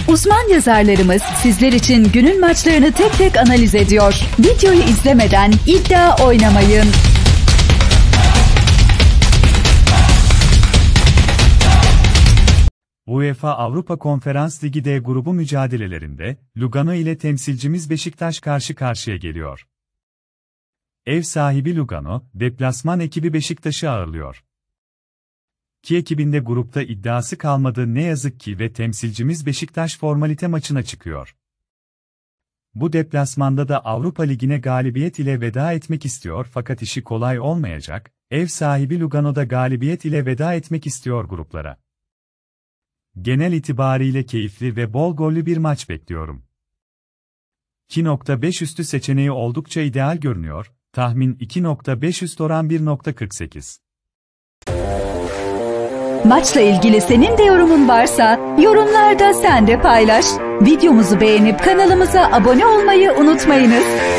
Uzman yazarlarımız sizler için günün maçlarını tek tek analiz ediyor. Videoyu izlemeden iddia oynamayın. UEFA Avrupa Konferans Ligi D grubu mücadelelerinde Lugano ile temsilcimiz Beşiktaş karşı karşıya geliyor. Ev sahibi Lugano, deplasman ekibi Beşiktaş'ı ağırlıyor. İki ekibinde grupta iddiası kalmadı ne yazık ki ve temsilcimiz Beşiktaş formalite maçına çıkıyor. Bu deplasmanda da Avrupa Ligi'ne galibiyet ile veda etmek istiyor fakat işi kolay olmayacak, ev sahibi Lugano'da galibiyet ile veda etmek istiyor gruplara. Genel itibariyle keyifli ve bol gollü bir maç bekliyorum. 2.5 üstü seçeneği oldukça ideal görünüyor, tahmin 2.5 üst oran 1.48. Maçla ilgili senin de yorumun varsa yorumlarda sen de paylaş. Videomuzu beğenip kanalımıza abone olmayı unutmayınız.